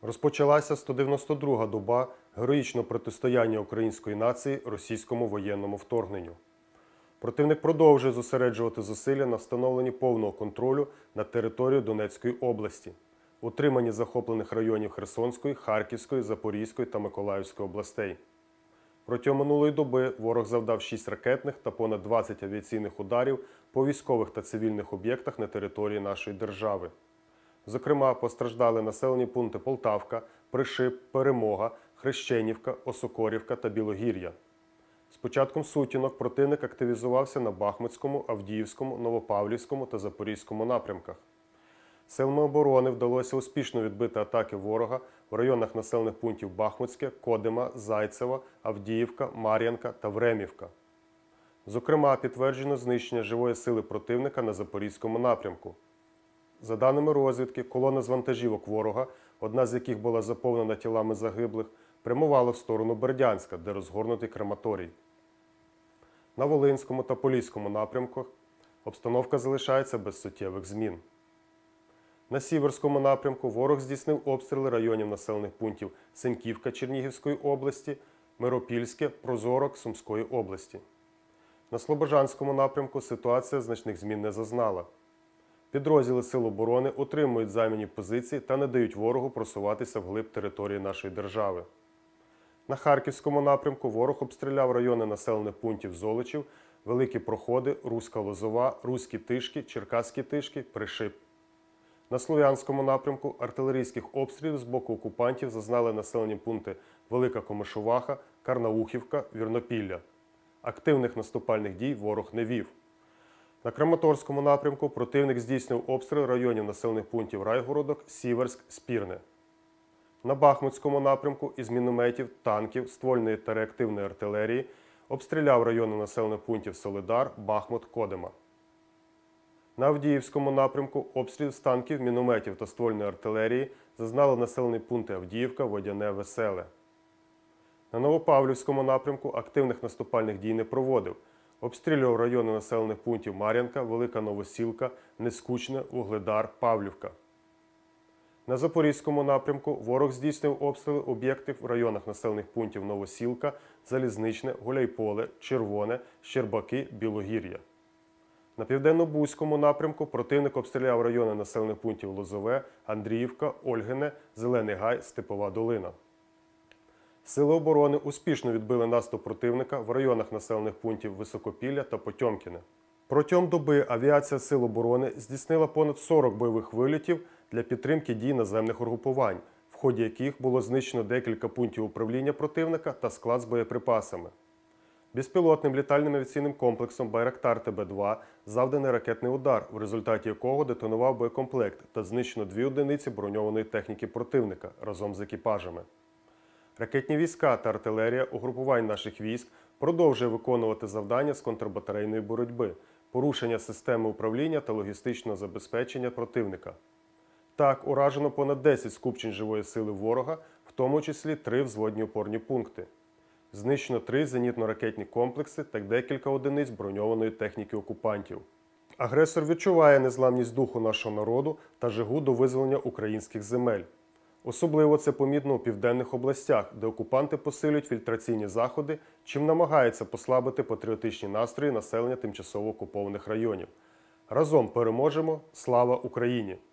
Розпочалася 192-га доба героїчного протистояння української нації російському воєнному вторгненню. Противник продовжує зосереджувати зусилля на встановленні повного контролю над територією Донецької області, утриманні захоплених районів Херсонської, Харківської, Запорізької та Миколаївської областей. Протягом минулої доби ворог завдав 6 ракетних та понад 20 авіаційних ударів по військових та цивільних об'єктах на території нашої держави. Зокрема, постраждали населені пункти Полтавка, Пришип, Перемога, Хрещенівка, Осокорівка та Білогір'я. З початком сутінок противник активізувався на Бахмутському, Авдіївському, Новопавлівському та Запорізькому напрямках. Силами оборони вдалося успішно відбити атаки ворога в районах населених пунктів Бахмутське, Кодима, Зайцево, Авдіївка, Мар'янка та Времівка. Зокрема, підтверджено знищення живої сили противника на Запорізькому напрямку. За даними розвідки, колона з вантажівок ворога, одна з яких була заповнена тілами загиблих, прямувала в сторону Бердянська, де розгорнутий крематорій. На Волинському та Поліському напрямках обстановка залишається без суттєвих змін. На Сіверському напрямку ворог здійснив обстріли районів населених пунктів Сеньківка Чернігівської області, Миропільське, Прозорок Сумської області. На Слобожанському напрямку ситуація значних змін не зазнала. Підрозділи Сил оборони утримують займані позиції та не дають ворогу просуватися вглиб території нашої держави. На Харківському напрямку ворог обстріляв райони населених пунктів Золочів, Великі Проходи, Руська Лозова, Руські Тишки, Черкаські Тишки, Пришип. На Слов'янському напрямку артилерійських обстрілів з боку окупантів зазнали населені пункти Велика Комишуваха, Карнаухівка, Вірнопілля. Активних наступальних дій ворог не вів. На Краматорському напрямку противник здійснив обстріл районів населених пунктів Райгородок, Сіверськ, Спірне. На Бахмутському напрямку із мінометів, танків, ствольної та реактивної артилерії обстріляв райони населених пунктів Солидар, Бахмут, Кодима. На Авдіївському напрямку обстріл з танків, мінометів та ствольної артилерії зазнали населені пункти Авдіївка, Водяне, Веселе. На Новопавлівському напрямку активних наступальних дій не проводив. Обстрілював райони населених пунктів Мар'янка, Велика Новосілка, Нескучне, Вугледар, Павлівка. На Запорізькому напрямку ворог здійснив обстріли об'єктів в районах населених пунктів Новосілка, Залізничне, Гуляйполе, Червоне, Щербаки, Білогір'я. На Південно-Бузькому напрямку противник обстріляв райони населених пунктів Лозове, Андріївка, Ольгине, Зелений Гай, Степова Долина. Сили оборони успішно відбили наступ противника в районах населених пунктів Високопілля та Потьомкіне. Протягом доби авіація Сил оборони здійснила понад 40 бойових вильотів для підтримки дій наземних угрупувань, в ході яких було знищено декілька пунктів управління противника та склад з боєприпасами. Безпілотним літальним авіаційним комплексом «Байрактар ТБ-2» завданий ракетний удар, в результаті якого детонував боєкомплект та знищено 2 одиниці броньованої техніки противника разом з екіпажами. Ракетні війська та артилерія угрупувань наших військ продовжує виконувати завдання з контрбатарейної боротьби, порушення системи управління та логістичного забезпечення противника. Так, уражено понад 10 скупчень живої сили ворога, в тому числі 3 взводні опорні пункти. Знищено 3 зенітно-ракетні комплекси та декілька одиниць броньованої техніки окупантів. Агресор відчуває незламність духу нашого народу та жагу до визволення українських земель. Особливо це помітно у південних областях, де окупанти посилюють фільтраційні заходи, чим намагаються послабити патріотичні настрої населення тимчасово окупованих районів. Разом переможемо! Слава Україні!